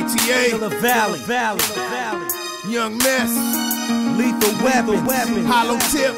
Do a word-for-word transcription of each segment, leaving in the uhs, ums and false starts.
A T A, Killer Valley, Valley, Valley, Young Mess, Lethal Weapons, Weapons. Hollow Tip,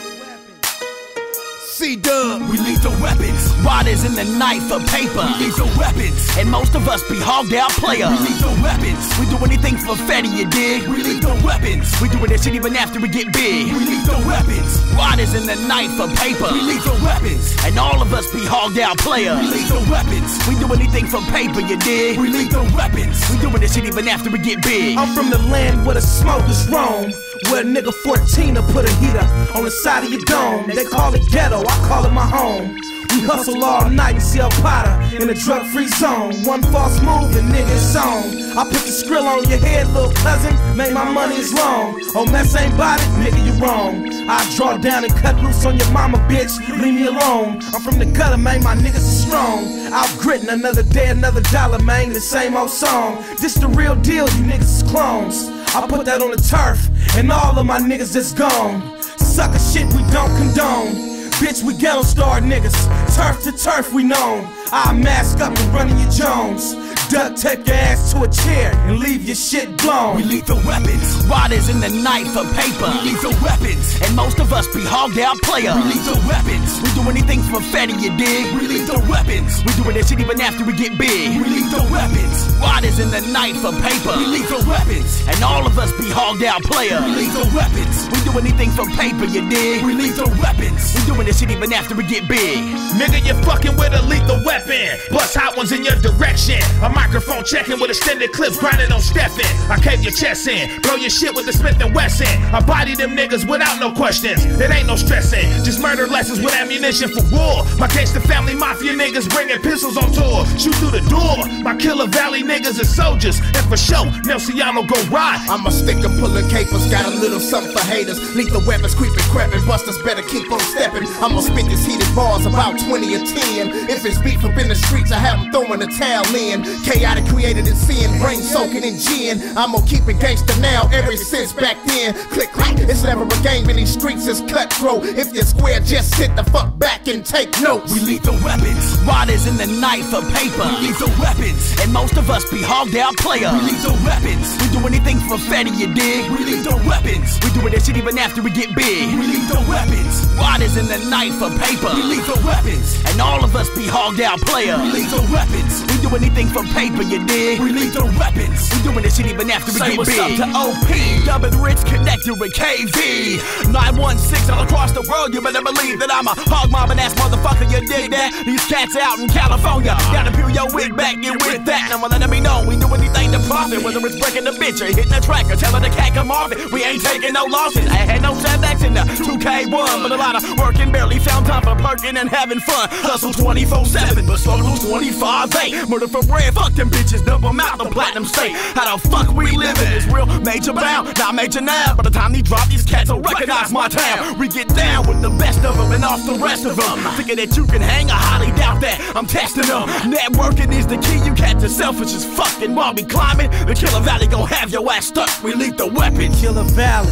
C-Dub. We lethal weapons, riders in the night for paper. We lethal weapons, and most of us be hogged out players. We lethal weapons, we do anything for fatty, you dig? We lethal weapons, we doing that shit even after we get big. We lethal weapons, riders in the night for paper. We lethal weapons, and all of us be hogged out players. We lethal weapons, we do anything for paper, you dig? We lethal weapons, we doing that shit even after we get big. I'm from the land where the smokers roam, where a nigga fourteen will put a heater on the side of your dome. They call it ghetto, I call it my home. We hustle all night and sell powder in a drug-free zone. One false move and nigga it's on. I put the skrill on your head, little cousin, make my money is long. Oh, mess ain't bought it, nigga, you wrong. I draw down and cut loose on your mama, bitch, leave me alone. I'm from the gutter, man, my niggas are strong. Out gritting another day, another dollar, man, the same old song. This the real deal, you niggas is clones. I put that on the turf, and all of my niggas just gone. Sucker shit we don't condone. Bitch, we ghetto star niggas, turf to turf we known. I mask up and run in your Jones. Duck tape your ass to a chair and leave your shit blown. We lethal weapons, riders in the night for paper. We lethal weapons, and most of us be hogged out players. We lethal weapons, we do anything for fatty, you dig? We lethal weapons, we doing that shit even after we get big. We lethal weapons, riders in the night for paper. We lethal weapons, and all of us be hogged out players. We lethal weapons, we do anything for paper, you dig? We lethal weapons, we doing that shit even after we get big. Nigga, you're fucking with a lethal weapon. Bust hot ones in your direction. A microphone checking with extended clips grinding on Steffin. I cave your chest in, blow your shit with the Smith and Wesson. I body them niggas without no questions. It ain't no stressing, just murder lessons with ammunition for war. My gangsta family mafia niggas bringing pistols on tour. Shoot through the door. My Killer Valley niggas are soldiers, and for sure, Nelsiano go ride. I'm a sticker pulling capers, got a little something for haters. Lethal weapons creeping, creeping, busters better keep on stepping. I'm gonna spit these heated bars about twenty or ten. If it's beef up in the streets, I have them throwing the towel in. Chaotic created in sin, brain soaking in gin. I'm gonna keep it gangster now, ever since back then. Click clack, it's never a game in these streets, it's cutthroat. If you're square, just sit the fuck back and take notes. We lethal weapons, riders in the night for paper. We lethal weapons, and most of us be hogged out players. We lethal weapons, we do anything for fatty, you dig? We lethal weapons, we doing that shit even after we get big. We lethal weapons, riders in the night for paper. We lethal weapons, and all of us be hogged out players. We lethal weapons, we do anything for paper, you dig? We lethal weapons, we doing this shit even after we Say get big. Say what's up to O P, dubbing Rich connected with K V. nine one six all across the world, you better believe that I'm a hog mobbing ass motherfucker, you dig that? These cats out in California, gotta peel your wig back, get with that. Now letting me know we do anything to profit, whether it's breaking the bitch or hitting the track or telling the cat come off it. We ain't taking no losses. I had no setbacks in the two K one, but a lot of working, barely found time for perking and having fun. Hustle twenty-four seven, but struggles twenty-five eight. Murder for bread, fuck them bitches, dump them out the platinum state. How the fuck we living? It's real major bound, not major now. By the time they drop, these cats will recognize my town. We get down with the best of them and off the rest of them. Thinking that you can hang, I highly doubt that. I'm testing them. Networking is the key, you cats are selfish as fucking. While we climbing, the Killer Valley gon' have your ass stuck. We lethal weapons. Killer Valley,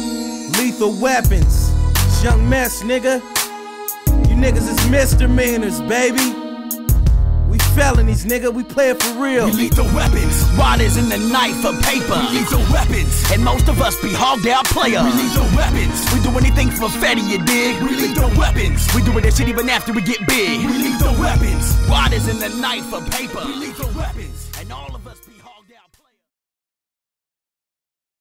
lethal weapons. Young Mess, nigga. You niggas is misdemeanors, baby. We felonies, nigga, we play it for real. We lethal weapons, riders in the night for paper. We lethal weapons, and most of us be hogged out players. We lethal weapons, we do anything for fatty, you dig? We lethal weapons, we doing that shit even after we get big. We lethal weapons, riders in the night for paper. We lethal weapons.